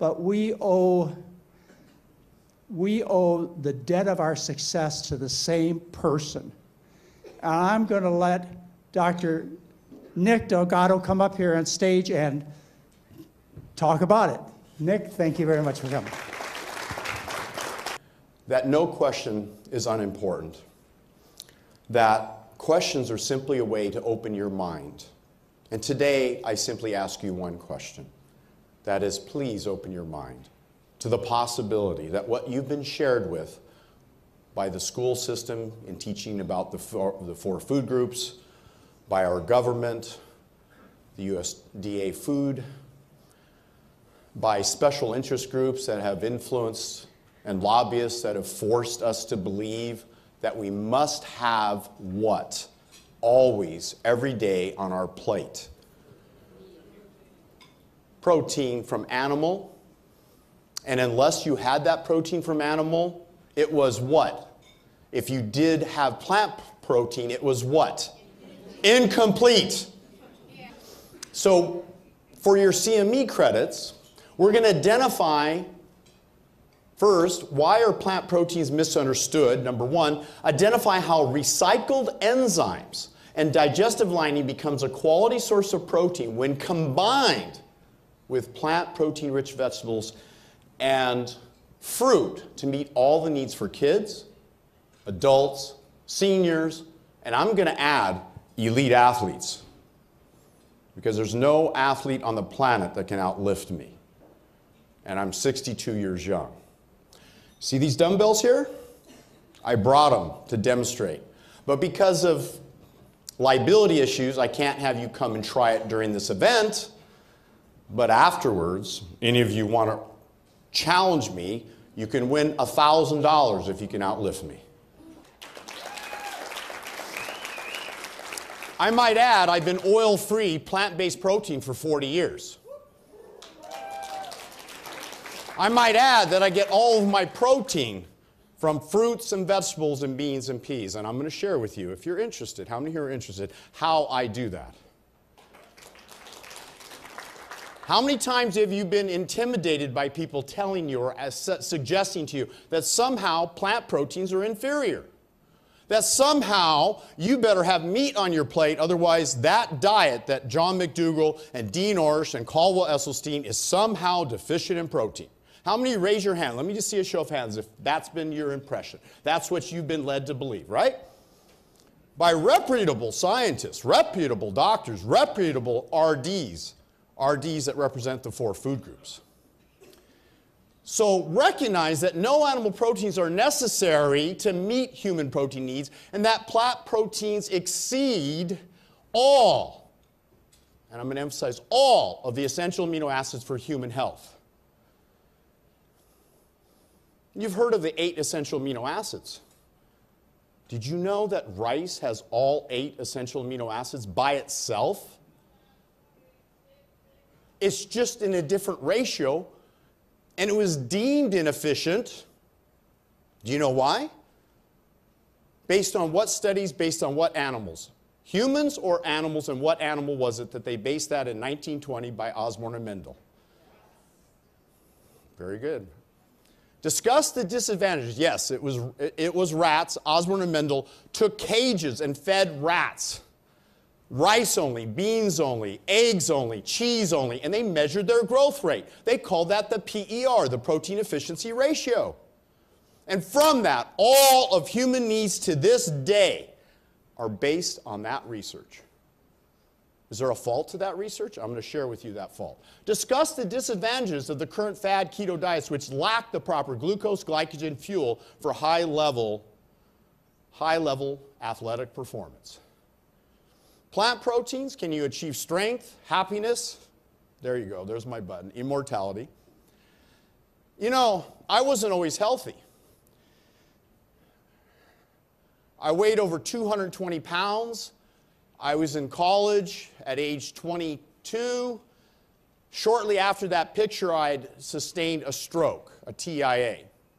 but we owe the debt of our success to the same person. And I'm going to let Dr. Nick Delgado come up here on stage and talk about it. Nick, thank you very much for coming. That no question is unimportant. That questions are simply a way to open your mind. And today, I simply ask you one question. That is, please open your mind to the possibility that what you've been shared with by the school system in teaching about the four food groups, by our government, the USDA food, by special interest groups that have influenced and lobbyists that have forced us to believe that we must have what? Always, every day on our plate. Protein from animal. And unless you had that protein from animal, it was what? If you did have plant protein, it was what? Incomplete. So for your CME credits, we're going to identify first, why are plant proteins misunderstood? Number one, identify how recycled enzymes and digestive lining becomes a quality source of protein when combined with plant protein-rich vegetables and fruit to meet all the needs for kids, adults, seniors, and I'm going to add elite athletes, because there's no athlete on the planet that can outlift me. And I'm 62 years young. See these dumbbells here? I brought them to demonstrate. But because of liability issues, I can't have you come and try it during this event. But afterwards, any of you want to challenge me, you can win $1,000 if you can outlift me. I might add, I've been oil-free, plant-based protein for 40 years. I might add that I get all of my protein from fruits and vegetables and beans and peas. And I'm going to share with you, if you're interested, how many here are interested, how I do that. How many times have you been intimidated by people telling you or suggesting to you that somehow plant proteins are inferior? That somehow you better have meat on your plate, otherwise that diet that John McDougall and Dean Ornish and Caldwell Esselstyn is somehow deficient in protein. How many raise your hand? Let me just see a show of hands if that's been your impression. That's what you've been led to believe, right? By reputable scientists, reputable doctors, reputable RDs that represent the four food groups. So recognize that no animal proteins are necessary to meet human protein needs, and that plant proteins exceed all, and I'm going to emphasize all, of the essential amino acids for human health. You've heard of the 8 essential amino acids. Did you know that rice has all 8 essential amino acids by itself? It's just in a different ratio, and it was deemed inefficient. Do you know why? Based on what studies, based on what animals? Humans or animals, and what animal was it that they based that in 1920 by Osborn and Mendel? Very good. Discuss the disadvantages. Yes, it was rats. Osborn and Mendel took cages and fed rats. Rice only, beans only, eggs only, cheese only, and they measured their growth rate. They called that the PER, the protein efficiency ratio. And from that, all of human needs to this day are based on that research. Is there a fault to that research? I'm going to share with you that fault. Discuss the disadvantages of the current fad keto diets, which lack the proper glucose, glycogen, fuel for high-level athletic performance. Plant proteins, can you achieve strength, happiness? There you go, there's my button, immortality. You know, I wasn't always healthy. I weighed over 220 pounds. I was in college at age 22. Shortly after that picture, I'd sustained a stroke, a TIA.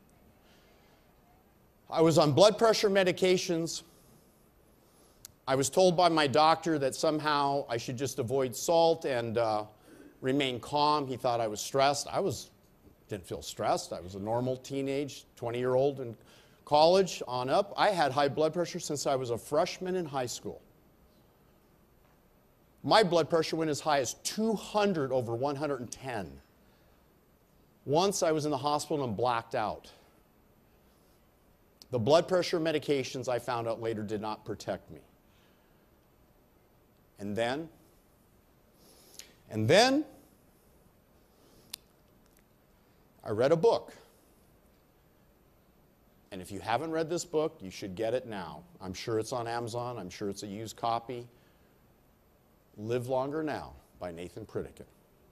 I was on blood pressure medications. I was told by my doctor that somehow I should just avoid salt and remain calm. He thought I was stressed. I was Didn't feel stressed. I was a normal teenage, 20-year-old in college on up. I had high blood pressure since I was a freshman in high school. My blood pressure went as high as 200 over 110. Once I was in the hospital and blacked out. The blood pressure medications, I found out later, did not protect me. And then, I read a book. And if you haven't read this book, you should get it now. I'm sure it's on Amazon. I'm sure it's a used copy. Live Longer Now by Nathan Pritikin.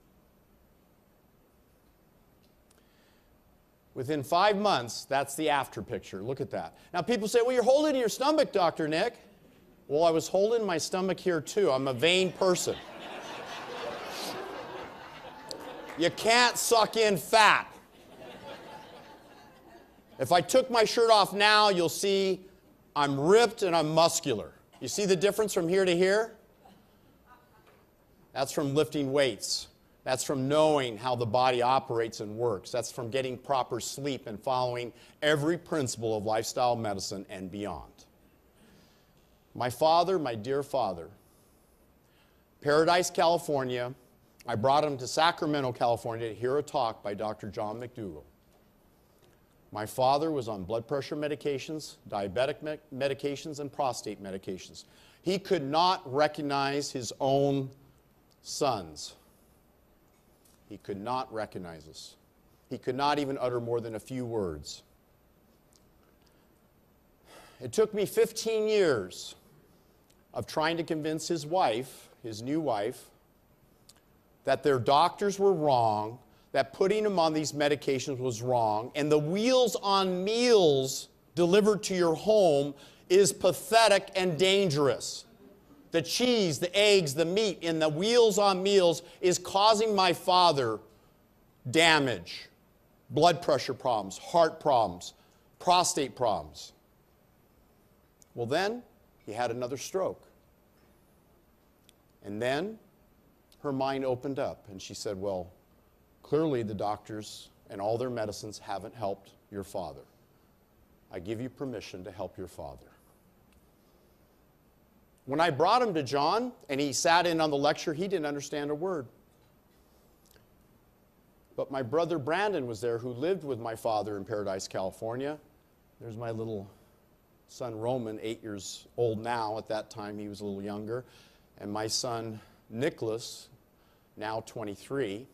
Within 5 months, that's the after picture. Look at that. Now people say, well, you're holding it in your stomach, Dr. Nick. Well, I was holding my stomach here too. I'm a vain person. You can't suck in fat. If I took my shirt off now, you'll see I'm ripped and I'm muscular. You see the difference from here to here? That's from lifting weights. That's from knowing how the body operates and works. That's from getting proper sleep and following every principle of lifestyle medicine and beyond. My father, my dear father, Paradise, California. I brought him to Sacramento, California to hear a talk by Dr. John McDougall. My father was on blood pressure medications, diabetic medications, and prostate medications. He could not recognize his own sons. He could not recognize us. He could not even utter more than a few words. It took me 15 years of trying to convince his wife, his new wife, that their doctors were wrong, that putting him on these medications was wrong, and the wheels on meals delivered to your home is pathetic and dangerous. The cheese, the eggs, the meat in the wheels on meals is causing my father damage, blood pressure problems, heart problems, prostate problems. Well, then he had another stroke. And then her mind opened up and she said, well, clearly the doctors and all their medicines haven't helped your father. I give you permission to help your father. When I brought him to John and he sat in on the lecture, he didn't understand a word. But my brother Brandon was there, who lived with my father in Paradise, California. There's my little son Roman, 8 years old now. At that time, he was a little younger. And my son Nicholas, now 23.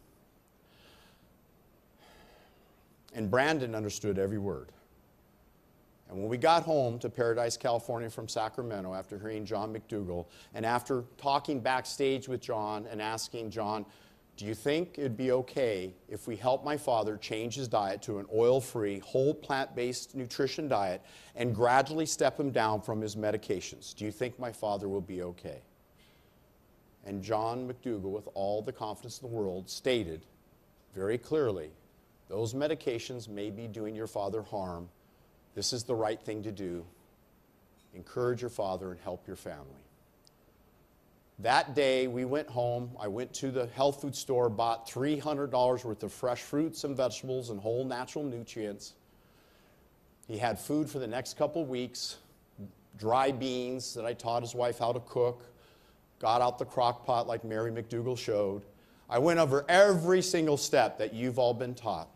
And Brandon understood every word. And when we got home to Paradise, California from Sacramento, after hearing John McDougall, and after talking backstage with John and asking John, do you think it'd be okay if we help my father change his diet to an oil-free, whole plant-based nutrition diet and gradually step him down from his medications? Do you think my father will be okay? And John McDougall, with all the confidence in the world, stated very clearly, those medications may be doing your father harm. This is the right thing to do. Encourage your father and help your family. That day, we went home. I went to the health food store, bought $300 worth of fresh fruits and vegetables and whole natural nutrients. He had food for the next couple weeks, dry beans that I taught his wife how to cook, got out the crock pot like Mary McDougall showed. I went over every single step that you've all been taught.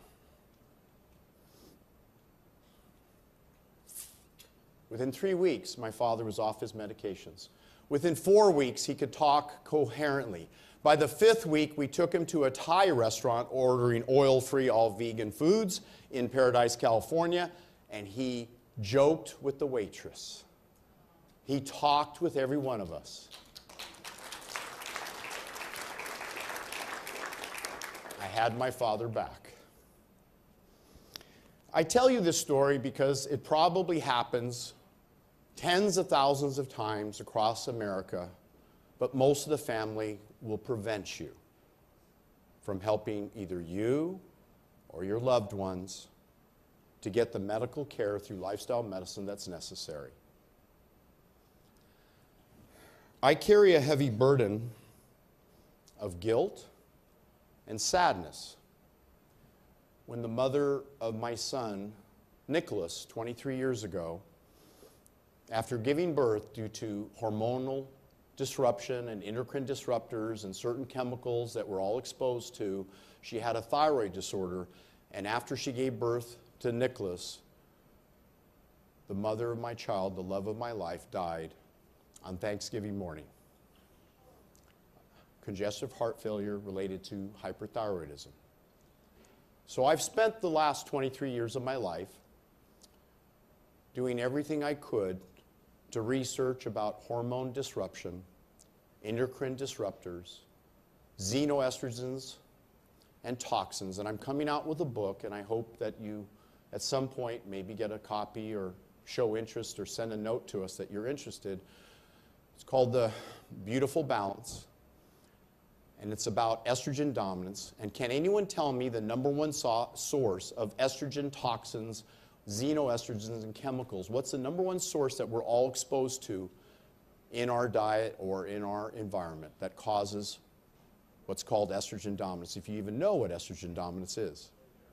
Within 3 weeks, my father was off his medications. Within 4 weeks, he could talk coherently. By the 5th week, we took him to a Thai restaurant ordering oil-free, all-vegan foods in Paradise, California, and he joked with the waitress. He talked with every one of us. I had my father back. I tell you this story because it probably happens tens of thousands of times across America, but most of the family will prevent you from helping either you or your loved ones to get the medical care through lifestyle medicine that's necessary. I carry a heavy burden of guilt and sadness when the mother of my son, Nicholas, 23 years ago, after giving birth due to hormonal disruption and endocrine disruptors and certain chemicals that we're all exposed to, she had a thyroid disorder, and after she gave birth to Nicholas, the mother of my child, the love of my life, died on Thanksgiving morning. Congestive heart failure related to hyperthyroidism. So I've spent the last 23 years of my life doing everything I could to research about hormone disruption, endocrine disruptors, xenoestrogens, and toxins. And I'm coming out with a book, and I hope that you, at some point, maybe get a copy or show interest or send a note to us that you're interested. It's called The Beautiful Balance, and it's about estrogen dominance. And can anyone tell me the number one source of estrogen toxins, xenoestrogens, and chemicals? What's the number one source that we're all exposed to in our diet or in our environment that causes what's called estrogen dominance, if you even know what estrogen dominance is?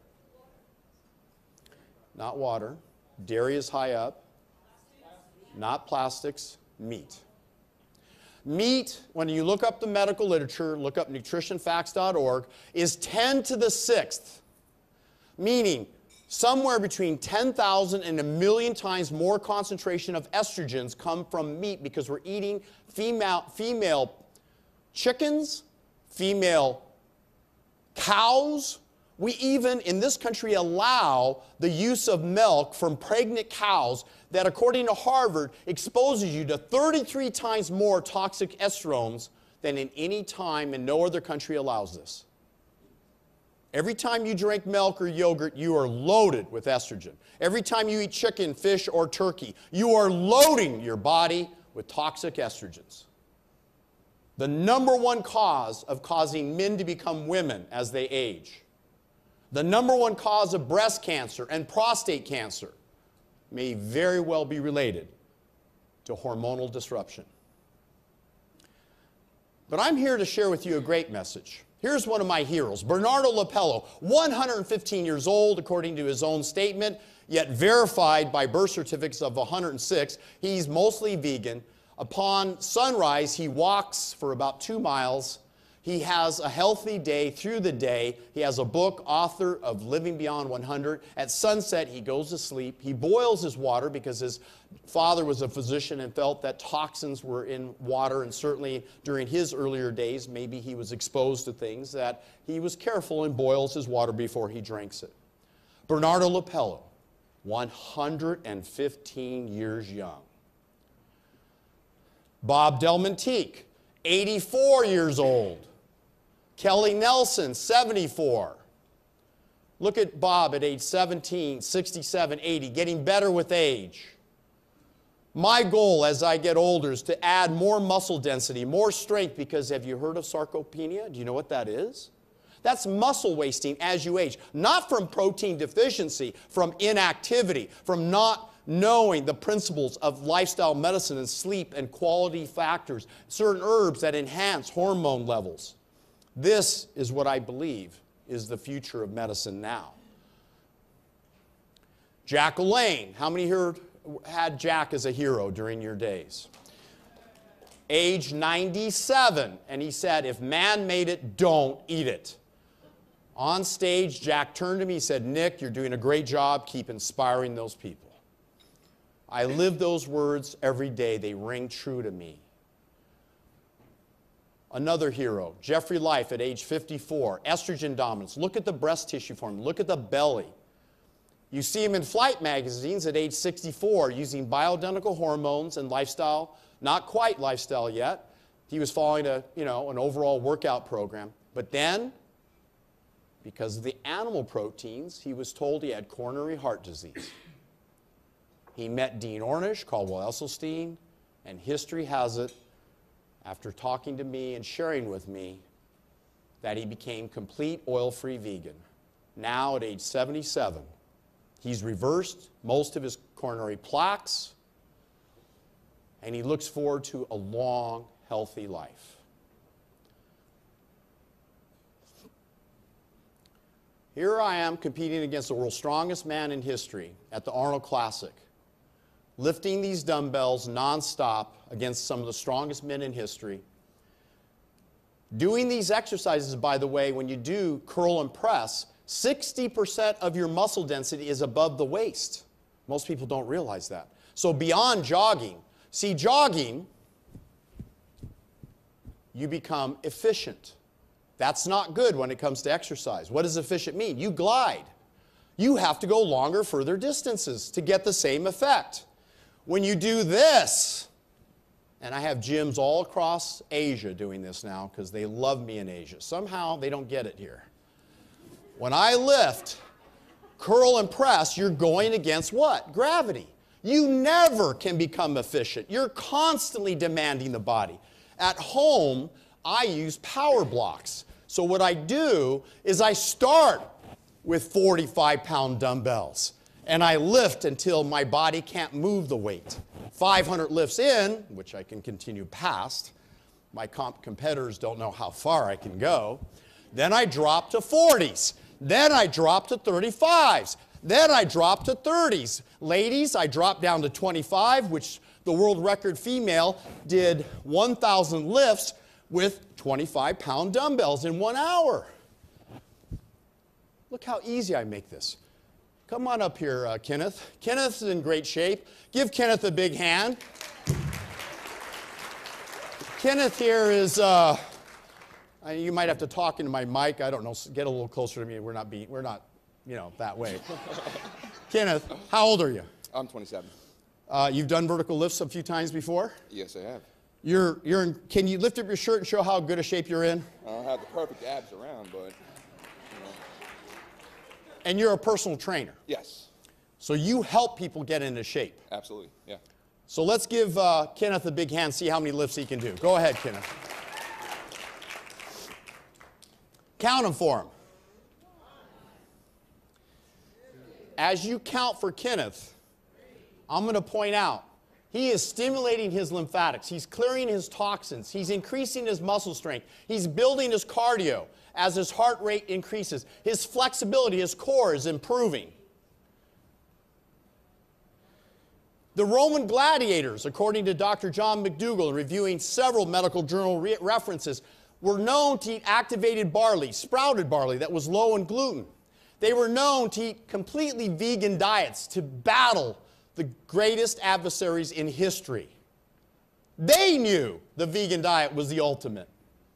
Not water. Dairy is high up. Not plastics. Meat. Meat, when you look up the medical literature, look up nutritionfacts.org, is 10 to the 6th, meaning somewhere between 10,000 and 1,000,000 times more concentration of estrogens come from meat because we're eating female chickens, female cows. We even, in this country, allow the use of milk from pregnant cows that, according to Harvard, exposes you to 33 times more toxic estrogens than in any time, and no other country allows this. Every time you drink milk or yogurt, you are loaded with estrogen. Every time you eat chicken, fish, or turkey, you are loading your body with toxic estrogens. The number one cause of causing men to become women as they age. The number one cause of breast cancer and prostate cancer may very well be related to hormonal disruption. But I'm here to share with you a great message. Here's one of my heroes, Bernardo Lapello, 115 years old, according to his own statement, yet verified by birth certificates of 106. He's mostly vegan. Upon sunrise, he walks for about 2 miles. He has a healthy day through the day. He has a book, author of Living Beyond 100. At sunset, he goes to sleep. He boils his water because his father was a physician and felt that toxins were in water, and certainly during his earlier days, maybe he was exposed to things that he was careful and boils his water before he drinks it. Bernardo Lapello, 115 years young. Bob Delmonteque, 84 years old. Kelly Nelson, 74. Look at Bob at age 17, 67, 80, getting better with age. My goal as I get older is to add more muscle density, more strength, because have you heard of sarcopenia? Do you know what that is? That's muscle wasting as you age, not from protein deficiency, from inactivity, from not knowing the principles of lifestyle medicine and sleep and quality factors, certain herbs that enhance hormone levels. This is what I believe is the future of medicine now. Jack LaLanne, how many here had Jack as a hero during your days? Age 97, and he said, if man made it, don't eat it. On stage, Jack turned to me, he said, Nick, you're doing a great job, keep inspiring those people. I live those words every day. They ring true to me. Another hero, Jeffrey Life at age 54, estrogen dominance. Look at the breast tissue form. Look at the belly. You see him in flight magazines at age 64 using bioidentical hormones and lifestyle, not quite lifestyle yet. He was following an overall workout program. But then, because of the animal proteins, he was told he had coronary heart disease. He met Dean Ornish, Caldwell Esselstyn, and history has it, after talking to me and sharing with me, that he became complete oil-free vegan. Now at age 77, he's reversed most of his coronary plaques, and he looks forward to a long, healthy life. Here I am competing against the world's strongest man in history at the Arnold Classic, lifting these dumbbells nonstop against some of the strongest men in history. Doing these exercises, by the way, when you do curl and press, 60% of your muscle density is above the waist. Most people don't realize that. So beyond jogging, see, jogging, you become efficient. That's not good when it comes to exercise. What does efficient mean? You glide. You have to go longer, further distances to get the same effect. When you do this, and I have gyms all across Asia doing this now because they love me in Asia. Somehow they don't get it here. When I lift, curl and press, you're going against what? Gravity. You never can become efficient. You're constantly demanding the body. At home, I use power blocks. So what I do is I start with 45-pound dumbbells, and I lift until my body can't move the weight. 500 lifts in, which I can continue past. My competitors don't know how far I can go. Then I drop to 40s. Then I drop to 35s. Then I drop to 30s. Ladies, I drop down to 25, which the world record female did 1,000 lifts with 25-pound dumbbells in 1 hour. Look how easy I make this. Come on up here, Kenneth. Kenneth's in great shape. Give Kenneth a big hand. Kenneth here is, you might have to talk into my mic. I don't know. Get a little closer to me. We're not, that way. Kenneth, how old are you? I'm 27. You've done vertical lifts a few times before? Yes, I have. Can you lift up your shirt and show how good a shape you're in? I don't have the perfect abs around, but, And you're a personal trainer. Yes. So you help people get into shape. Absolutely, yeah. So let's give Kenneth a big hand, see how many lifts he can do. Go ahead, Kenneth. Count them for him. As you count for Kenneth, I'm going to point out, he is stimulating his lymphatics. He's clearing his toxins. He's increasing his muscle strength. He's building his cardio as his heart rate increases. His flexibility, his core is improving. The Roman gladiators, according to Dr. John McDougall, reviewing several medical journal references, were known to eat activated barley, sprouted barley that was low in gluten. They were known to eat completely vegan diets to battle the greatest adversaries in history. They knew the vegan diet was the ultimate.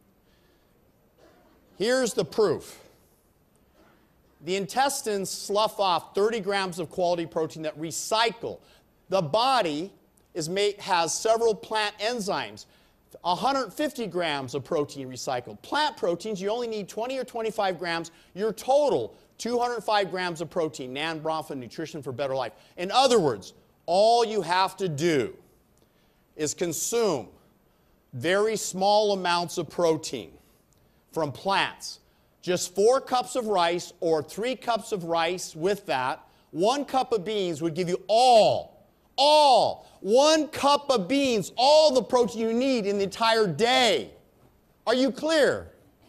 Here's the proof. The intestines slough off 30 grams of quality protein that recycle. The body has several plant enzymes. 150 grams of protein recycled. Plant proteins, you only need 20 or 25 grams. Your total, 205 grams of protein. Nan Bronfen, Nutrition for Better Life. In other words, all you have to do is consume very small amounts of protein from plants. Just 4 cups of rice or 3 cups of rice with that. 1 cup of beans would give you all 1 cup of beans, all the protein you need in the entire day. Are you clear?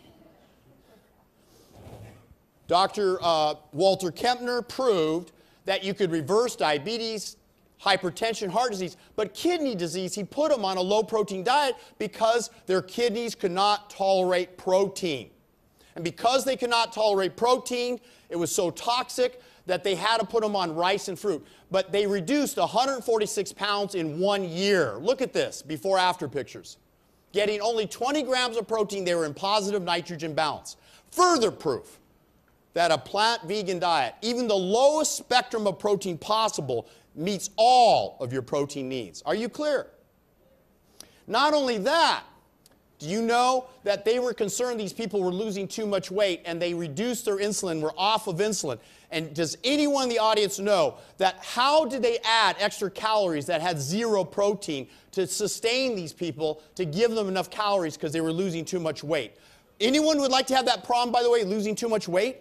Dr. Walter Kempner proved that you could reverse diabetes, hypertension, heart disease, but kidney disease, he put them on a low-protein diet because their kidneys could not tolerate protein. And because they could not tolerate protein, it was so toxic that they had to put them on rice and fruit. But they reduced 146 pounds in 1 year. Look at this, before-after pictures. Getting only 20 grams of protein, they were in positive nitrogen balance. Further proof that a plant vegan diet, even the lowest spectrum of protein possible, meets all of your protein needs. Are you clear? Not only that, do you know that they were concerned these people were losing too much weight and they reduced their insulin, were off of insulin? And does anyone in the audience know that how did they add extra calories that had 0 protein to sustain these people, to give them enough calories because they were losing too much weight? Anyone would like to have that problem, by the way, losing too much weight?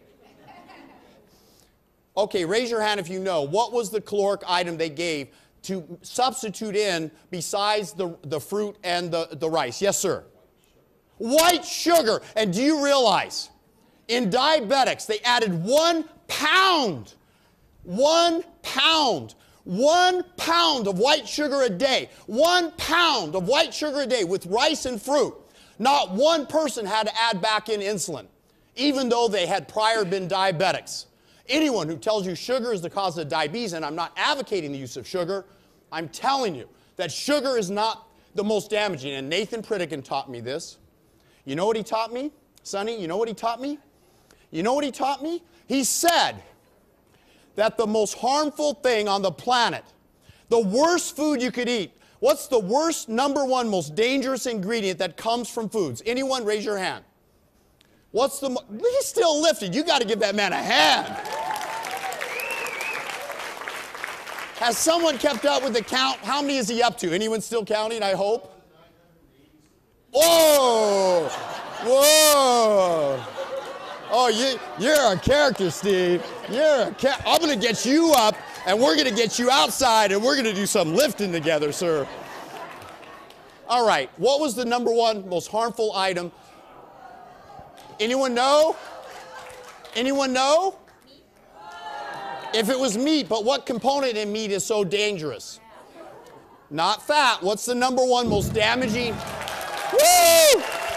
Okay, raise your hand if you know. What was the caloric item they gave to substitute in besides the fruit and the rice? Yes, sir. White sugar. And do you realize In diabetics, they added 1 pound. 1 pound. 1 pound of white sugar a day. 1 pound of white sugar a day with rice and fruit. Not one person had to add back in insulin, even though they had prior been diabetics. Anyone who tells you sugar is the cause of diabetes, and I'm not advocating the use of sugar, I'm telling you that sugar is not the most damaging. And Nathan Pritikin taught me this. You know what he taught me? Sonny, you know what he taught me? You know what he taught me? He said that the most harmful thing on the planet, the worst food you could eat, what's the worst, number one, most dangerous ingredient that comes from foods? Anyone, raise your hand. What's the, he's still lifting. You got to give that man a hand. Has someone kept up with the count? How many is he up to? Anyone still counting, I hope? Whoa! Whoa! Oh, you're a character, Steve. I'm going to get you up, and we're going to get you outside, and we're going to do some lifting together, sir. All right, what was the number one most harmful item? Anyone know? Anyone know? If it was meat, but what component in meat is so dangerous? Not fat. What's the number one most damaging? Woo!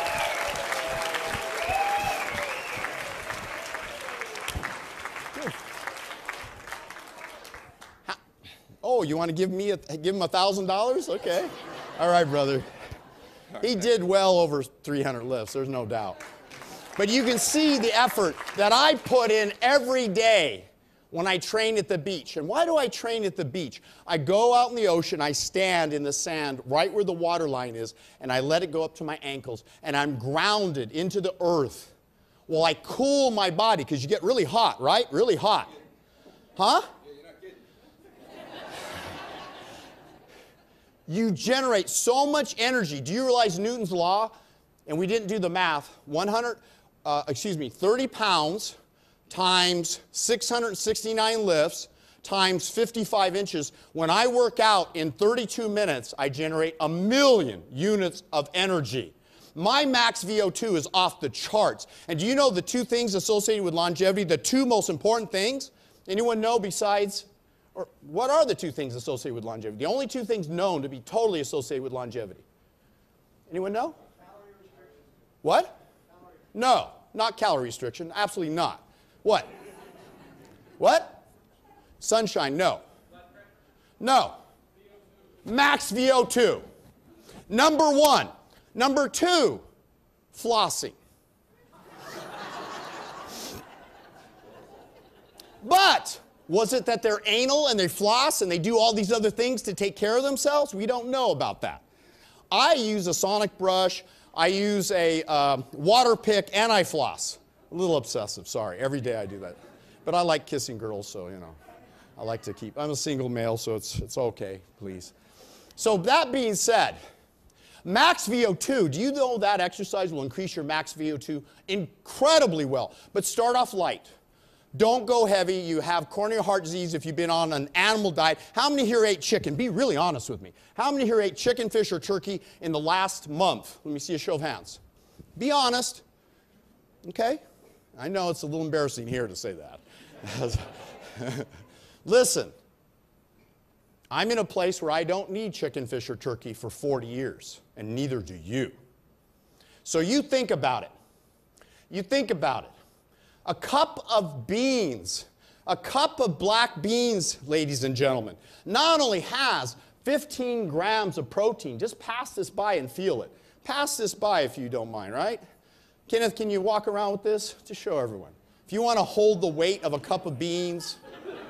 Oh, you want to give him $1,000? Okay. All right, brother. He did well over 300 lifts, there's no doubt. But you can see the effort that I put in every day when I train at the beach. And why do I train at the beach? I go out in the ocean, I stand in the sand right where the water line is, and I let it go up to my ankles, and I'm grounded into the earth while I cool my body, because you get really hot, right? Really hot. Huh? You generate so much energy. Do you realize Newton's law? And we didn't do the math. 30 pounds times 669 lifts times 55 inches. When I work out in 32 minutes, I generate 1,000,000 units of energy. My max VO2 is off the charts. And do you know the two things associated with longevity, the two most important things? Anyone know besides? Or what are the two things associated with longevity? The only two things known to be totally associated with longevity. Anyone know? Calorie restriction. What? No, not calorie restriction. Absolutely not. What? What? Sunshine, no. No. Max VO2. Number one. Number two, flossing. But was it that they're anal and they floss and they do all these other things to take care of themselves? We don't know about that. I use a sonic brush, I use a water pick, and I floss. A little obsessive, sorry. Every day I do that. But I like kissing girls, so, you know, I like to keep. I'm a single male, so it's okay, please. So that being said, max VO2, do you know that exercise will increase your max VO2 incredibly well? But start off light. Don't go heavy. You have coronary heart disease if you've been on an animal diet. How many here ate chicken? Be really honest with me. How many here ate chicken, fish, or turkey in the last month? Let me see a show of hands. Be honest. Okay? I know it's a little embarrassing here to say that. Listen, I'm in a place where I don't need chicken, fish, or turkey for 40 years, and neither do you. So you think about it. You think about it. A cup of beans, a cup of black beans, ladies and gentlemen, not only has 15 grams of protein. Just pass this by and feel it. Pass this by if you don't mind, right? Kenneth, can you walk around with this to show everyone? If you want to hold the weight of a cup of beans,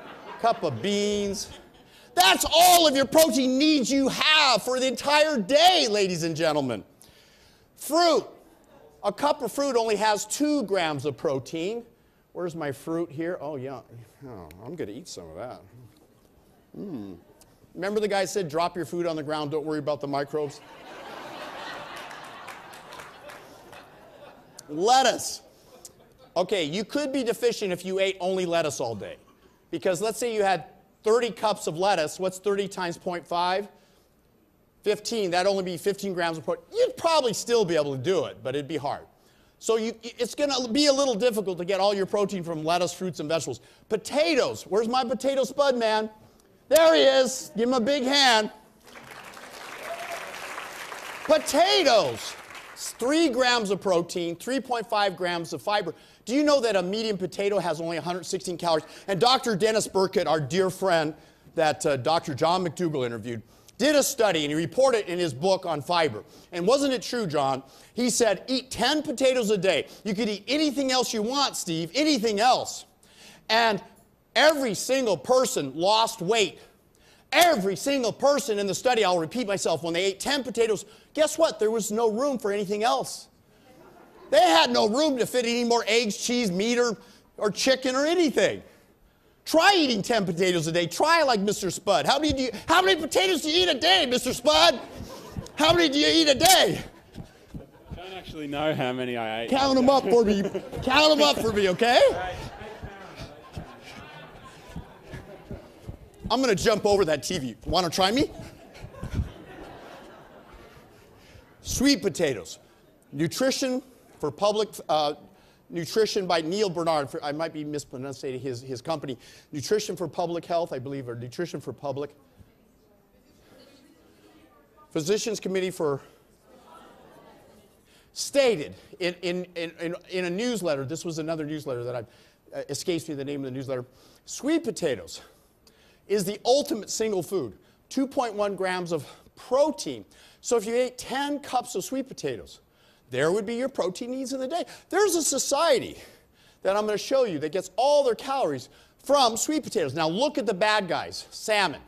that's all of your protein needs you have for the entire day, ladies and gentlemen. Fruit. A cup of fruit only has 2 grams of protein. Where's my fruit here? Oh, yeah. Oh, I'm going to eat some of that. Remember the guy said, drop your food on the ground, don't worry about the microbes? Lettuce. Okay, you could be deficient if you ate only lettuce all day. Because let's say you had 30 cups of lettuce. What's 30 times 0.5? 15. That'd only be 15 grams of protein. You'd probably still be able to do it, but it'd be hard. So it's going to be a little difficult to get all your protein from lettuce, fruits, and vegetables. Potatoes. Where's my potato spud man? There he is. Give him a big hand. Potatoes. 3 grams of protein, 3.5 grams of fiber. Do you know that a medium potato has only 116 calories? And Dr. Dennis Burkett, our dear friend that Dr. John McDougall interviewed, did a study, and he reported in his book on fiber. And wasn't it true, John? He said, eat 10 potatoes a day. You could eat anything else you want, Steve, anything else. And every single person lost weight. Every single person in the study, I'll repeat myself, when they ate 10 potatoes, guess what? There was no room for anything else. They had no room to fit any more eggs, cheese, meat, or chicken, or anything. Try eating 10 potatoes a day. Try like Mr. Spud. How many potatoes do you eat a day, Mr. Spud? How many do you eat a day? I don't actually know how many I ate. Count them up for me. Count them up for me, okay? I'm going to jump over that TV. Want to try me? Sweet potatoes. Nutrition for Public... Nutrition by Neil Bernard. I might be mispronouncing his company. Nutrition for Public Health, I believe, or Nutrition for Public. Physicians Committee for... Stated in a newsletter, this was another newsletter that escapes me the name of the newsletter. Sweet potatoes is the ultimate single food. 2.1 grams of protein. So if you ate 10 cups of sweet potatoes, there would be your protein needs in the day. There's a society that I'm going to show you that gets all their calories from sweet potatoes. Now look at the bad guys. Salmon.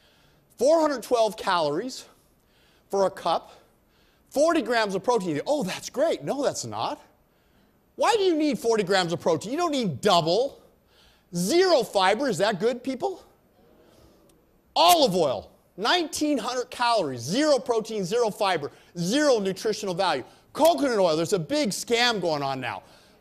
412 calories for a cup. 40 grams of protein. Oh, that's great. No, that's not. Why do you need 40 grams of protein? You don't need double. 0 fiber. Is that good, people? Olive oil. 1,900 calories. 0 protein, 0 fiber. 0 nutritional value. Coconut oil, there's a big scam going on now.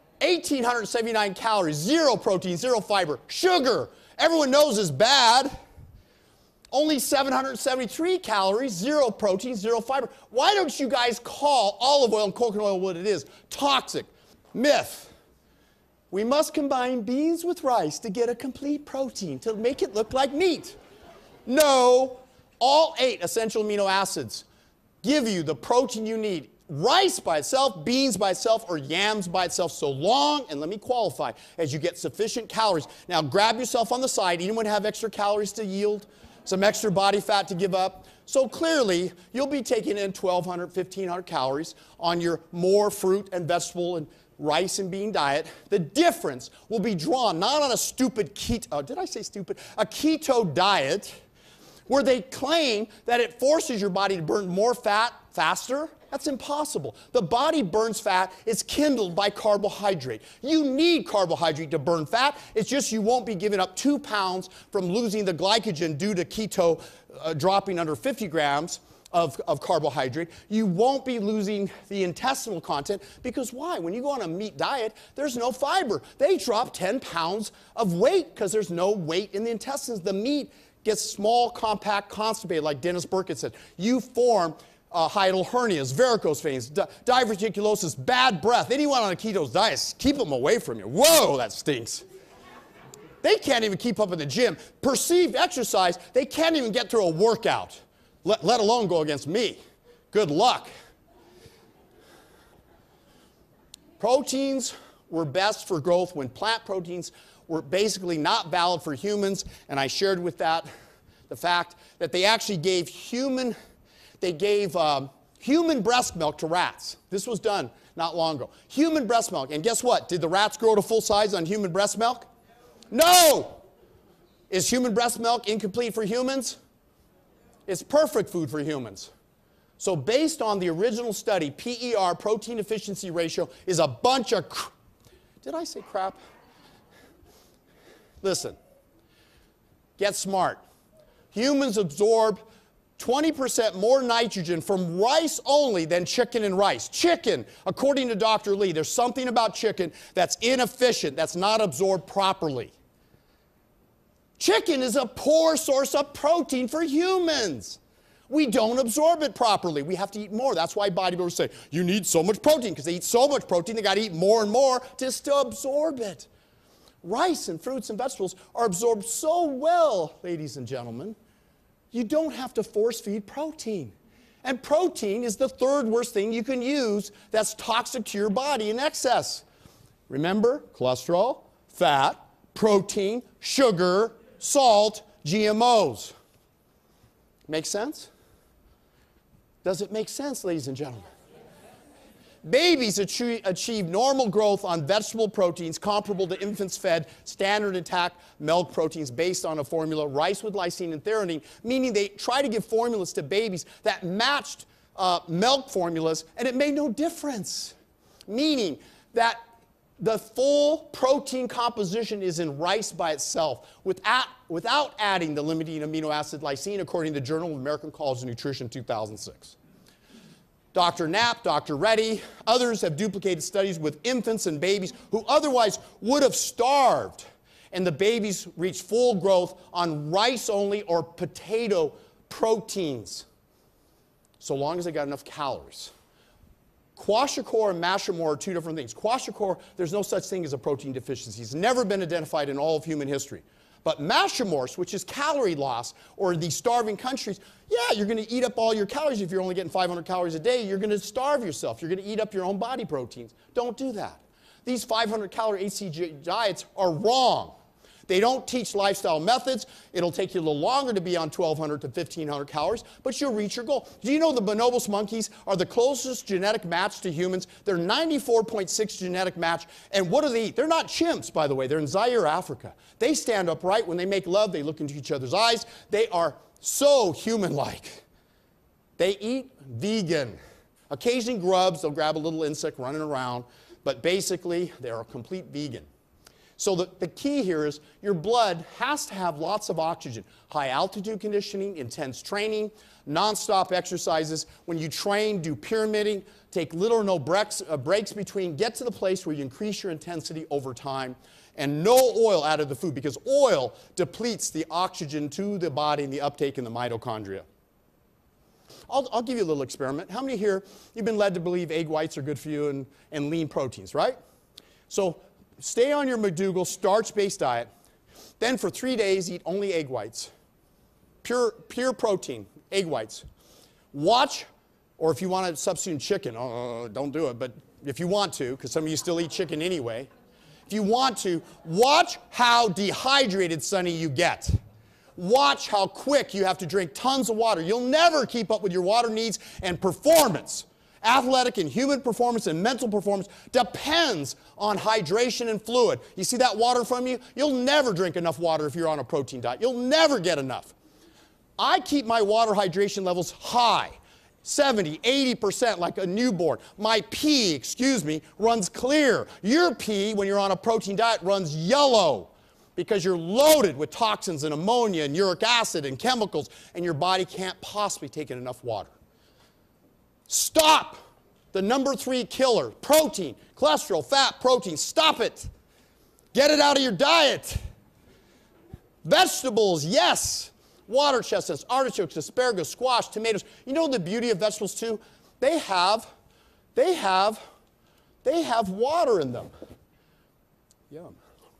1,879 calories, 0 protein, 0 fiber. Sugar, everyone knows is bad. Only 773 calories, 0 protein, 0 fiber. Why don't you guys call olive oil and coconut oil what it is? Toxic. Myth. We must combine beans with rice to get a complete protein, to make it look like meat. No, all 8 essential amino acids give you the protein you need. Rice by itself, beans by itself, or yams by itself, so long, and let me qualify, as you get sufficient calories. Now grab yourself on the side. Anyone have extra calories to yield? Some extra body fat to give up? So clearly, you'll be taking in 1,200, 1,500 calories on your more fruit and vegetable and rice and bean diet. The difference will be drawn not on a stupid keto, did I say stupid? A keto diet where they claim that it forces your body to burn more fat faster. That's impossible. The body burns fat. It's kindled by carbohydrate. You need carbohydrate to burn fat. It's just you won't be giving up 2 pounds from losing the glycogen due to keto dropping under 50 grams of carbohydrate. You won't be losing the intestinal content because why? When you go on a meat diet, there's no fiber. They drop 10 pounds of weight because there's no weight in the intestines. The meat gets small, compact, constipated, like Dennis Burkett said. You form hiatal hernias, varicose veins, diverticulosis, bad breath. Anyone on a keto diet, keep them away from you. Whoa, that stinks. They can't even keep up in the gym. Perceived exercise, they can't even get through a workout, let alone go against me. Good luck. Proteins were best for growth when plant proteins were basically not valid for humans, and I shared with that the fact that they actually gave human breast milk to rats. This was done not long ago. Human breast milk. And guess what? Did the rats grow to full size on human breast milk? No! Is human breast milk incomplete for humans? It's perfect food for humans. So based on the original study, PER, protein efficiency ratio, is a bunch of did I say crap? Listen. Get smart. Humans absorb 20% more nitrogen from rice only than chicken and rice. Chicken, according to Dr. Lee, there's something about chicken that's inefficient, that's not absorbed properly. Chicken is a poor source of protein for humans. We don't absorb it properly. We have to eat more. That's why bodybuilders say, you need so much protein, because they eat so much protein, they got to eat more and more just to absorb it. Rice and fruits and vegetables are absorbed so well, ladies and gentlemen, you don't have to force feed protein. And protein is the third worst thing you can use that's toxic to your body in excess. Remember, cholesterol, fat, protein, sugar, salt, GMOs. Make sense? Does it make sense, ladies and gentlemen? Babies achieve normal growth on vegetable proteins comparable to infants fed standard intact milk proteins based on a formula, rice with lysine and threonine, meaning they try to give formulas to babies that matched milk formulas, and it made no difference. Meaning that the full protein composition is in rice by itself without adding the limiting amino acid lysine, according to the Journal of American College of Nutrition 2006. Dr. Knapp, Dr. Reddy, others have duplicated studies with infants and babies who otherwise would have starved, and the babies reached full growth on rice only or potato proteins, so long as they got enough calories. Kwashiorkor and Mashermore are two different things. Kwashiorkor, there's no such thing as a protein deficiency. It's never been identified in all of human history. But Mashermore, which is calorie loss, or these starving countries, yeah, you're going to eat up all your calories. If you're only getting 500 calories a day, you're going to starve yourself. You're going to eat up your own body proteins. Don't do that. These 500-calorie HCG diets are wrong. They don't teach lifestyle methods. It'll take you a little longer to be on 1,200 to 1,500 calories, but you'll reach your goal. Do you know the bonobos monkeys are the closest genetic match to humans? They're 94.6 genetic match, and what do they eat? They're not chimps, by the way. They're in Zaire, Africa. They stand upright. When they make love, they look into each other's eyes. They are so human-like. They eat vegan. Occasionally grubs, they'll grab a little insect running around, but basically they're a complete vegan. So the key here is your blood has to have lots of oxygen. High altitude conditioning, intense training, nonstop exercises. When you train, do pyramiding, take little or no breaks between, get to the place where you increase your intensity over time, and no oil out of the food, because oil depletes the oxygen to the body and the uptake in the mitochondria. I'll give you a little experiment. How many here, you've been led to believe egg whites are good for you and lean proteins, right? So stay on your McDougall starch-based diet. Then for 3 days, eat only egg whites. Pure protein, egg whites. Watch, or if you want to substitute chicken, don't do it, but if you want to, because some of you still eat chicken anyway, if you want to, watch how dehydrated, Sonny, you get. Watch how quick you have to drink tons of water. You'll never keep up with your water needs, and performance. Athletic and human performance and mental performance depends on hydration and fluid. You see that water from you? You'll never drink enough water if you're on a protein diet. You'll never get enough. I keep my water hydration levels high, 70, 80% like a newborn. My pee, runs clear. Your pee, when you're on a protein diet, runs yellow because you're loaded with toxins and ammonia and uric acid and chemicals, and your body can't possibly take in enough water. Stop the number 3 killer, protein, cholesterol, fat, protein. Stop it. Get it out of your diet. Vegetables, yes. Water chestnuts, artichokes, asparagus, squash, tomatoes. You know the beauty of vegetables too? They have water in them. Yum.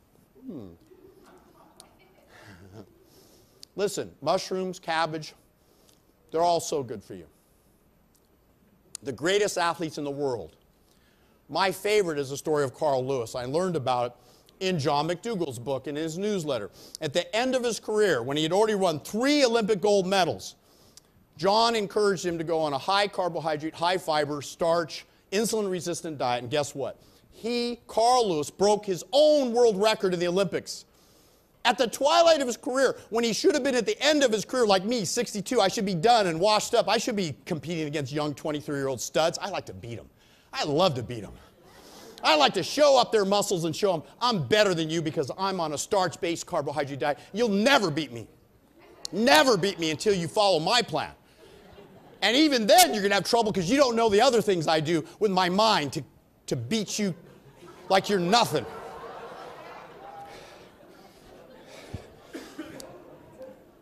Listen, mushrooms, cabbage, they're all so good for you. The greatest athletes in the world. My favorite is the story of Carl Lewis. I learned about it in John McDougall's book and in his newsletter. At the end of his career, when he had already won 3 Olympic gold medals, John encouraged him to go on a high carbohydrate, high fiber, starch, insulin-resistant diet, and guess what? Carl Lewis, broke his own world record in the Olympics. At the twilight of his career, when he should have been at the end of his career, like me, 62, I should be done and washed up. I should be competing against young 23-year-old studs. I like to beat them. I love to beat them. I like to show up their muscles and show them I'm better than you because I'm on a starch-based carbohydrate diet. You'll never beat me. Never beat me until you follow my plan. And even then, you're going to have trouble because you don't know the other things I do with my mind to beat you like you're nothing.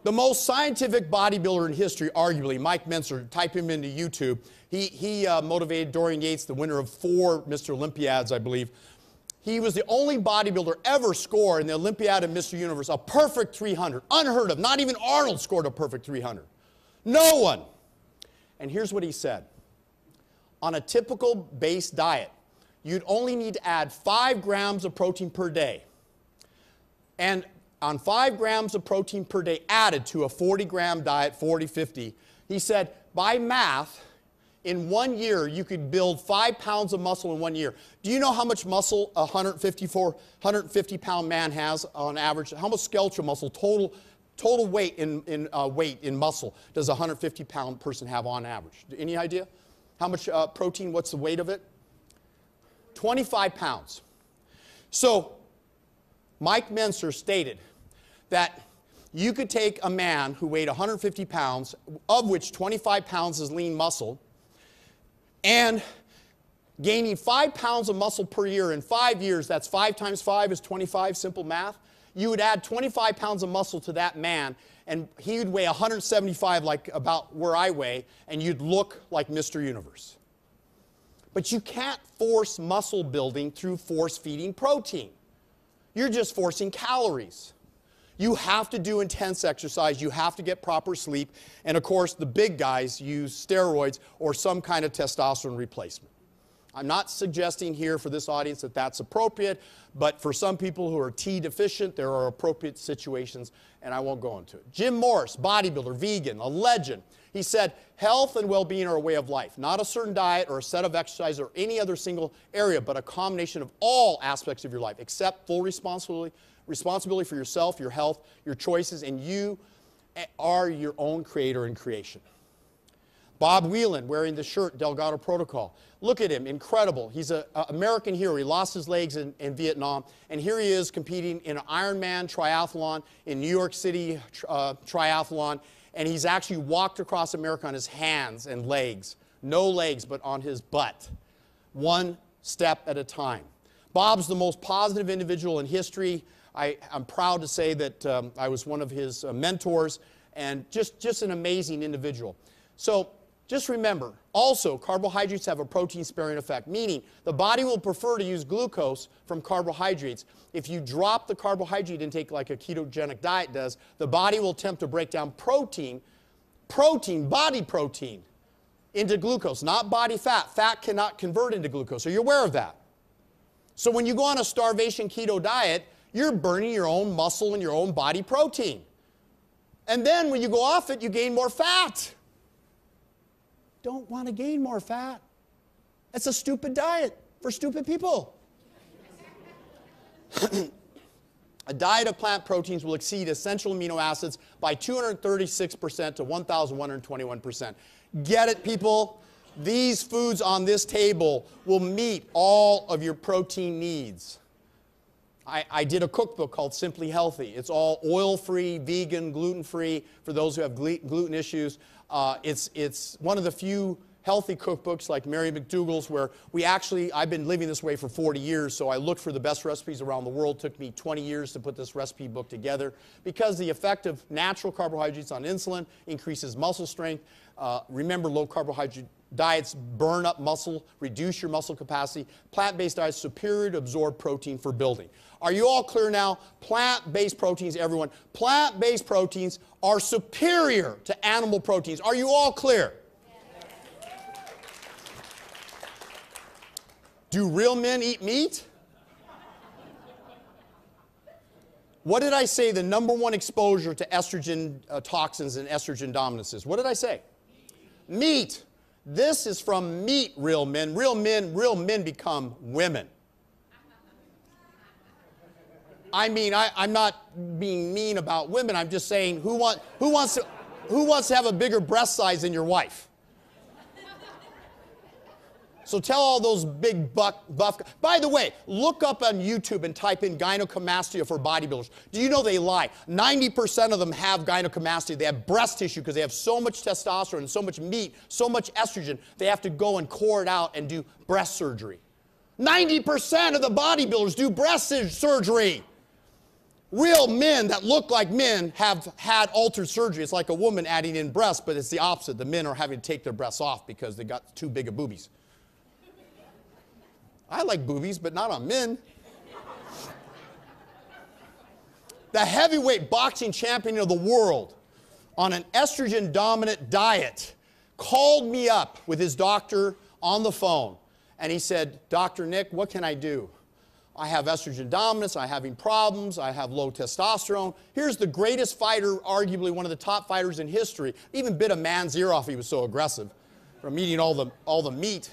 The most scientific bodybuilder in history, arguably, Mike Mentzer, type him into YouTube. He motivated Dorian Yates, the winner of 4 Mr. Olympiads, I believe. He was the only bodybuilder ever score in the Olympiad and Mr. Universe a perfect 300. Unheard of. Not even Arnold scored a perfect 300. No one. And here's what he said. On a typical base diet, you'd only need to add 5 grams of protein per day. And on 5 grams of protein per day added to a 40-gram diet, 40, 50, he said, by math, in 1 year, you could build 5 pounds of muscle in 1 year. Do you know how much muscle a 150-pound man has on average? How much skeletal muscle, total weight in muscle does a 150-pound person have on average? Any idea? How much protein, what's the weight of it? 25 pounds. So Mike Mentzer stated that you could take a man who weighed 150 pounds, of which 25 pounds is lean muscle, and gaining 5 pounds of muscle per year in 5 years, that's 5 times 5 is 25, simple math. You would add 25 pounds of muscle to that man, and he would weigh 175, like about where I weigh, and you'd look like Mr. Universe. But you can't force muscle building through force-feeding protein. You're just forcing calories. You have to do intense exercise. You have to get proper sleep. And of course, the big guys use steroids or some kind of testosterone replacement. I'm not suggesting here for this audience that that's appropriate, but for some people who are T deficient, there are appropriate situations, and I won't go into it. Jim Morris, bodybuilder, vegan, a legend. He said, health and well-being are a way of life, not a certain diet or a set of exercise or any other single area, but a combination of all aspects of your life. Accept full responsibility for yourself, your health, your choices, and you are your own creator and creation. Bob Whelan wearing the shirt Delgado Protocol. Look at him, incredible. He's an American hero. He lost his legs in Vietnam, and here he is competing in an Ironman triathlon in New York City triathlon, and he's actually walked across America on his hands and legs. No legs, but on his butt. One step at a time. Bob's the most positive individual in history. I'm proud to say that I was one of his mentors, and just an amazing individual. So just remember, also, carbohydrates have a protein-sparing effect, meaning the body will prefer to use glucose from carbohydrates. If you drop the carbohydrate intake like a ketogenic diet does, the body will attempt to break down body protein, into glucose, not body fat. Fat cannot convert into glucose. Are you aware of that? So when you go on a starvation keto diet, you're burning your own muscle and your own body protein. And then when you go off it, you gain more fat. Don't want to gain more fat. It's a stupid diet for stupid people. A diet of plant proteins will exceed essential amino acids by 236% to 1,121%. Get it, people? These foods on this table will meet all of your protein needs. I did a cookbook called Simply Healthy. It's all oil-free, vegan, gluten-free for those who have gluten issues. It's one of the few healthy cookbooks like Mary McDougall's where I've been living this way for 40 years, so I looked for the best recipes around the world. It took me 20 years to put this recipe book together because the effect of natural carbohydrates on insulin increases muscle strength. Remember, low carbohydrate diets burn up muscle, reduce your muscle capacity. Plant-based diets superior to absorb protein for building. Are you all clear now? Plant-based proteins, everyone. Plant-based proteins are superior to animal proteins. Are you all clear? Yes. Do real men eat meat? What did I say the #1 exposure to estrogen toxins and estrogen dominance is? What did I say? Meat. This is from meat, real men. Real men become women. I mean, I'm not being mean about women. I'm just saying, who wants to have a bigger breast size than your wife? So tell all those big buff. By the way, look up on YouTube and type in gynecomastia for bodybuilders. Do you know they lie? 90% of them have gynecomastia. They have breast tissue because they have so much testosterone, so much meat, so much estrogen, they have to go and core it out and do breast surgery. 90% of the bodybuilders do breast surgery. Real men that look like men have had altered surgery. It's like a woman adding in breasts, but it's the opposite. The men are having to take their breasts off because they got too big of boobies. I like boobies, but not on men. The heavyweight boxing champion of the world on an estrogen-dominant diet called me up with his doctor on the phone. And he said, Dr. Nick, what can I do? I have estrogen dominance, I'm having problems, I have low testosterone. Here's the greatest fighter, arguably one of the top fighters in history. Even bit a man's ear off, he was so aggressive from eating all the meat.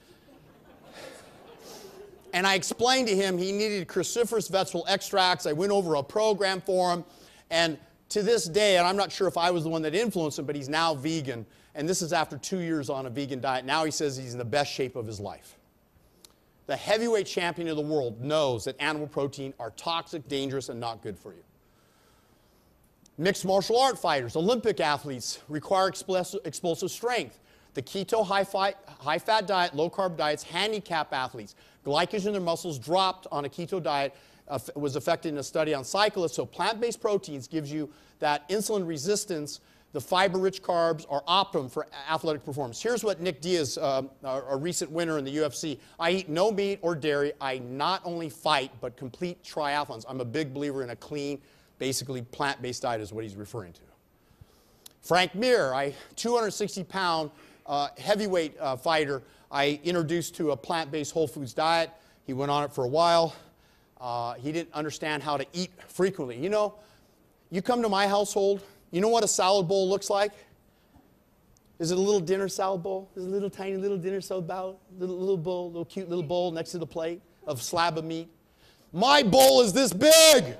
And I explained to him he needed cruciferous vegetable extracts. I went over a program for him. And to this day, and I'm not sure if I was the one that influenced him, but he's now vegan. And this is after 2 years on a vegan diet. Now he says he's in the best shape of his life. The heavyweight champion of the world knows that animal protein are toxic, dangerous, and not good for you. Mixed martial art fighters, Olympic athletes require explosive strength. The keto high-fat diet, low-carb diets, handicap athletes. Glycogen in their muscles dropped on a keto diet, was affected in a study on cyclists. So plant-based proteins gives you that insulin resistance. The fiber-rich carbs are optimum for athletic performance. Here's what Nick Diaz, a recent winner in the UFC. I eat no meat or dairy. I not only fight, but complete triathlons. I'm a big believer in a clean, basically plant-based diet is what he's referring to. Frank Mir, 260-pound heavyweight fighter, I introduced to a plant-based whole foods diet. He went on it for a while. He didn't understand how to eat frequently. You know, you come to my household, you know what a salad bowl looks like? Is it a little dinner salad bowl? Is it a little tiny little dinner salad bowl? Little bowl, little cute little bowl next to the plate of slab of meat? My bowl is this big.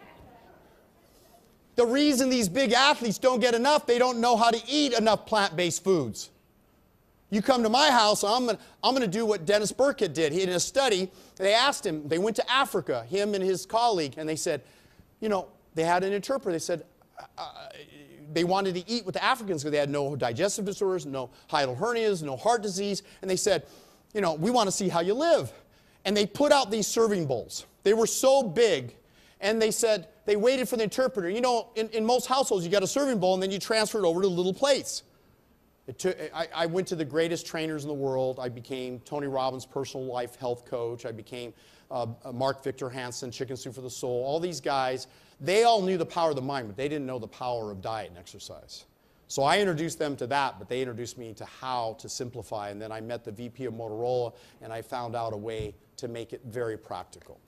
The reason these big athletes don't get enough, they don't know how to eat enough plant-based foods. You come to my house, I'm going to do what Dennis Burkitt did. He, in a study, they asked him, they went to Africa, him and his colleague, and they said, you know, they had an interpreter. They said, they wanted to eat with the Africans because they had no digestive disorders, no hiatal hernias, no heart disease. And they said, you know, we want to see how you live. And they put out these serving bowls. They were so big. And they said, they waited for the interpreter. You know, in most households, you got a serving bowl and then you transfer it over to little plates. I went to the greatest trainers in the world. I became Tony Robbins' personal life health coach. I became Mark Victor Hansen, Chicken Soup for the Soul. All these guys, they all knew the power of the mind, but they didn't know the power of diet and exercise. So I introduced them to that, but they introduced me to how to simplify. And then I met the VP of Motorola, and I found out a way to make it very practical.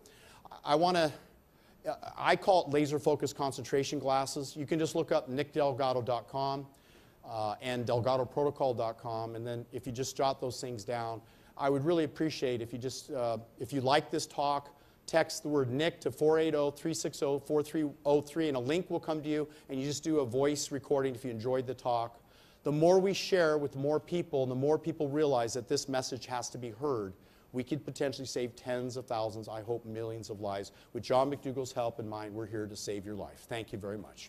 I call it laser-focused concentration glasses. You can just look up nickdelgado.com. And delgadoprotocol.com, and then if you just jot those things down, I would really appreciate if you just, if you like this talk, text the word Nick to 480-360-4303, and a link will come to you, and you just do a voice recording if you enjoyed the talk. The more we share with more people, and the more people realize that this message has to be heard, we could potentially save tens of thousands, I hope millions of lives. With John McDougall's help in mind, we're here to save your life. Thank you very much.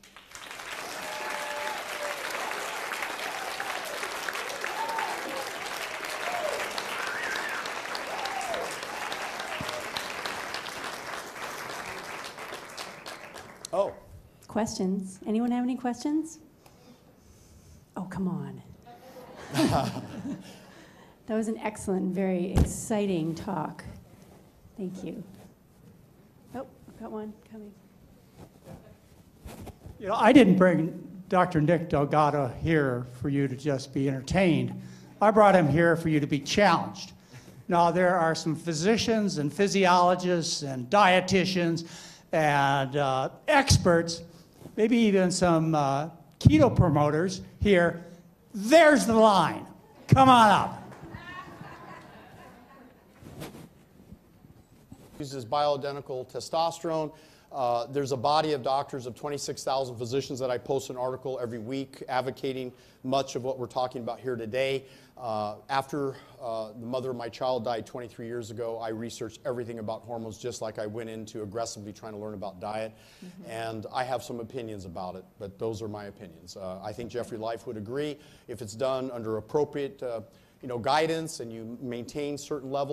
Oh. Questions? Anyone have any questions? Oh, come on. That was an excellent, very exciting talk. Thank you. Oh, I've got one coming. You know, I didn't bring Dr. Nick Delgado here for you to just be entertained. I brought him here for you to be challenged. Now, there are some physicians and physiologists and dietitians and experts, maybe even some keto promoters here. There's the line. Come on up. Uses bioidentical testosterone. There's a body of doctors of 26,000 physicians that I post an article every week advocating much of what we're talking about here today. After the mother of my child died 23 years ago, I researched everything about hormones just like I went into aggressively trying to learn about diet. Mm-hmm. And I have some opinions about it, but those are my opinions. I think Jeffrey Life would agree if it's done under appropriate guidance and you maintain certain levels.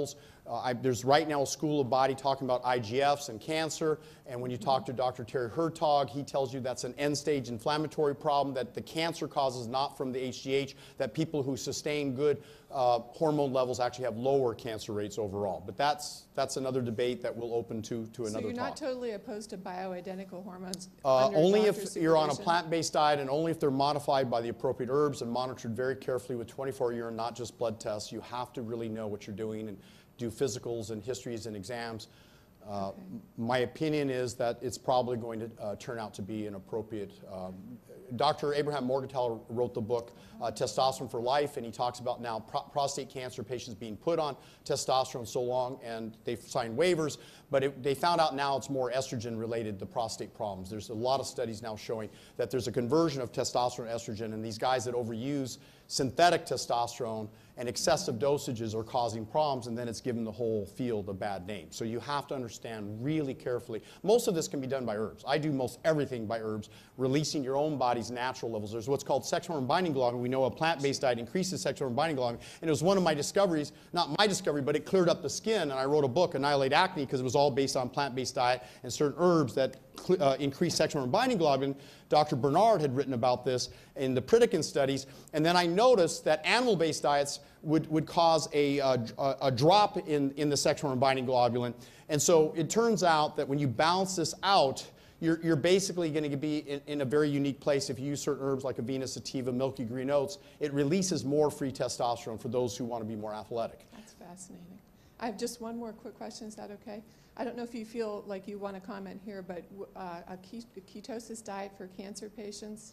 There's right now a school of body talking about IGFs and cancer, and when you talk to Dr. Terry Hertog, he tells you that's an end-stage inflammatory problem that the cancer causes not from the HGH, that people who sustain good hormone levels actually have lower cancer rates overall. But that's another debate that we'll open to another talk. So you're not totally opposed to bioidentical hormones? Only under if you're on a supervision? plant-based diet, and only if they're modified by the appropriate herbs and monitored very carefully with 24 urine, not just blood tests. You have to really know what you're doing and do physicals and histories and exams. Okay. My opinion is that it's probably going to turn out to be an appropriate. Dr. Abraham Morgenthau wrote the book Testosterone for Life, and he talks about now prostate cancer patients being put on testosterone so long, and they've signed waivers, but they found out now it's more estrogen related, the prostate problems. There's a lot of studies now showing that there's a conversion of testosterone to estrogen, and these guys that overuse synthetic testosterone and excessive dosages are causing problems, and then it's given the whole field a bad name. So you have to understand really carefully. Most of this can be done by herbs. I do most everything by herbs, releasing your own body's natural levels. There's what's called sex hormone binding globulin. We know a plant-based diet increases sex hormone binding globulin, and it was one of my discoveries, not my discovery, but it cleared up the skin, and I wrote a book, Annihilate Acne, because it was all based on plant-based diet and certain herbs that increase sex hormone binding globulin. Dr. Bernard had written about this in the Pritikin studies, and then I noticed that animal-based diets would cause a drop in the sex hormone binding globulin. And so it turns out that when you balance this out, you're basically going to be in a very unique place. If you use certain herbs like Avena sativa, milky green oats, it releases more free testosterone for those who want to be more athletic. That's fascinating. I have just one more quick question. Is that okay? I don't know if you feel like you want to comment here, but a ketosis diet for cancer patients?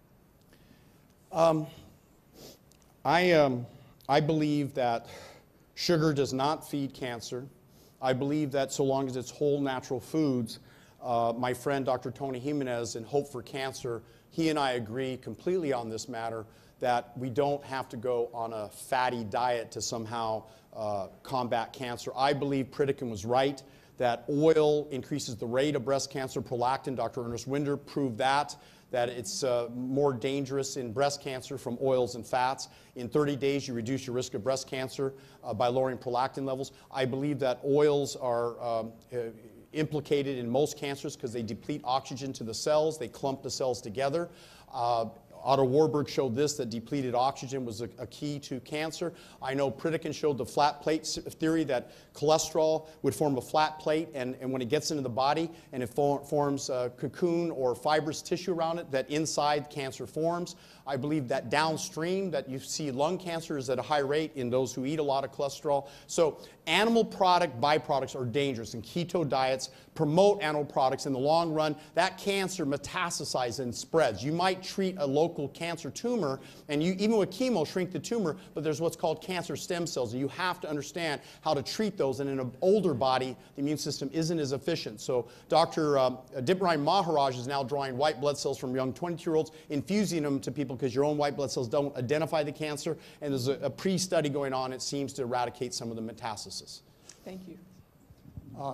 I believe that sugar does not feed cancer. I believe that so long as it's whole natural foods, my friend Dr. Tony Jimenez in Hope for Cancer, he and I agree completely on this matter, that we don't have to go on a fatty diet to somehow combat cancer. I believe Pritikin was right, that oil increases the rate of breast cancer. Prolactin, Dr. Ernest Winder proved that it's more dangerous in breast cancer from oils and fats. In 30 days, you reduce your risk of breast cancer by lowering prolactin levels. I believe that oils are implicated in most cancers because they deplete oxygen to the cells. They clump the cells together. Otto Warburg showed this, that depleted oxygen was a key to cancer. I know Pritikin showed the flat plate theory, that cholesterol would form a flat plate, and when it gets into the body and it forms a cocoon or fibrous tissue around it, that inside cancer forms. I believe that downstream that you see lung cancer is at a high rate in those who eat a lot of cholesterol. So animal product byproducts are dangerous, and keto diets promote animal products in the long run. That cancer metastasizes and spreads. You might treat a local cancer tumor, and you, even with chemo, shrink the tumor, but there's what's called cancer stem cells, and you have to understand how to treat those, and in an older body, the immune system isn't as efficient. So Dr. Dipnarayan Maharaj is now drawing white blood cells from young 22-year-olds, infusing them to people because your own white blood cells don't identify the cancer, and there's a pre-study going on. It seems to eradicate some of the metastasis. Thank you.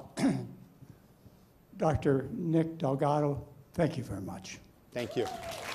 Dr. Nick Delgado, thank you very much. Thank you.